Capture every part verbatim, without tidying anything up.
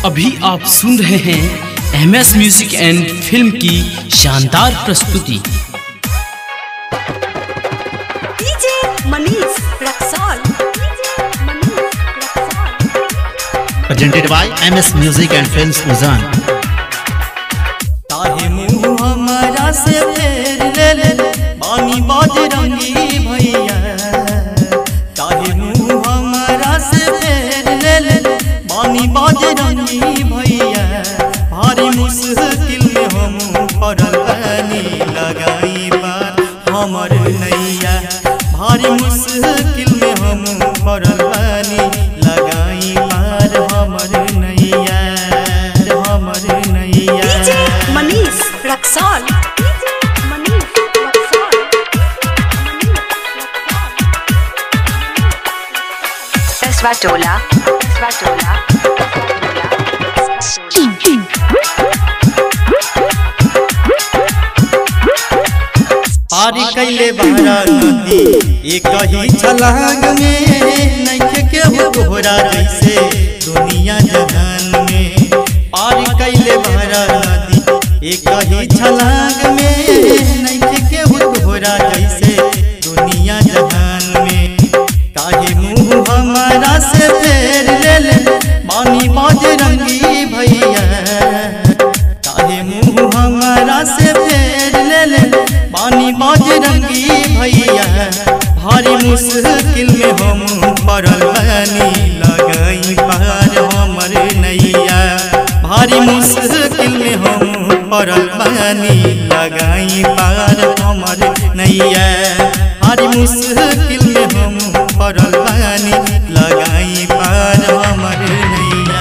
अभी आप सुन रहे हैं M S music and film की शानदार प्रस्तुति। DJ Manish Raxaul presented by M S Music and Films Uzan। ताहे मुँह हमारा से फेर ले ले पानी बजरंगी भैया, ताहे मुँह हमारा से फेर ले ले पानी बजरंगी भैया। भारी मुश्किल में हम पड़ल बानी, लगाई बार हमर नैया। भारी मुश्किल में हम पड़ल बानी, लगाई बार हमर नैया, हमर नैया। DJ Manish Raxaul Swatola, Swatola, पारी कैले बहरा नदी एक ही छलांग में, नइखे केहू तोहरा जैसे दुनिया जहान में। पारी कैले बहरा नदी एक ही छलांग में, नइखे केहू तोहरा जैसे दुनिया जहान में। काहे मुँह हमारा से फेर ले ले पानी बजरंगी भैया, काहे मुँह हमारा से फेर ले ले पानी बजरंगी भैया। भारी मुश्किल में हम पड़ल बानी, लगाई पार हमर नैया। भारी मुश्किल में हम पड़ल बानी, लगाई पार हमर नैया। भारी मुश्किल में हम पड़ल बानी, लगाई पार हमर नैया।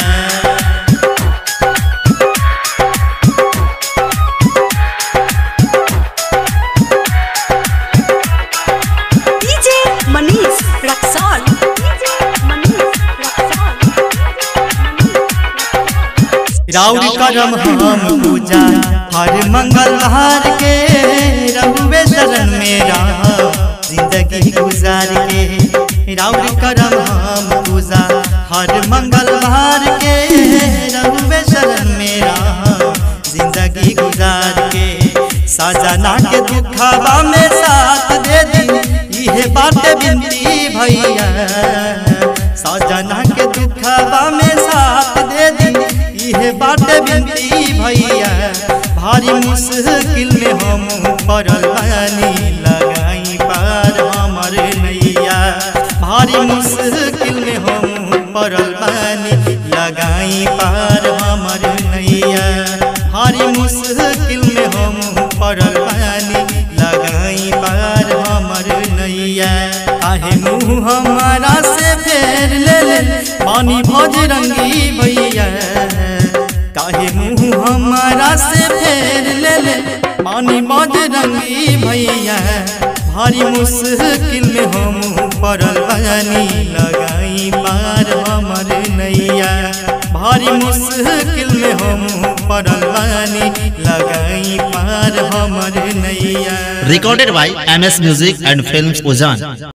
डीजे मनीष रक्सौल राउर करम हम पूजा हर मंगलवार के, रहुए शरण में रह जिंदगी गुजार के। राउर करम हम पूजा हर मंगलवार के, रहुए शरण में रह जिंदगी गुजार के। साजना के दुखवा में साथ दे दी, इहे बात बिनती भैया। साजना के दुखवा में साथ दे दी, इहे बात बिनती भैया। भारी मुश्किल में हम पड़ल बानी, लगाई पार हमर नैया। भारी मुश्किल में हम पड़ल बानी, लगाई पार हमर नैया। भारी मुश्किल में हम पड़ल बानी, लगाई पार हमर नैया। काहे मुँह हमारा से फेर ले ले पानी बजरंगी भैया, काहे मुँह हमारा से फेर ले ले पानी बजरंगी भैया। भारी मुश्किल में हम पड़ल बानी, लगाई पार हमर नैया। भारी मुश्किल में हम पड़ल बानी, लगाई पार हमर नैया। Recorded by M S Music and Films Uzan।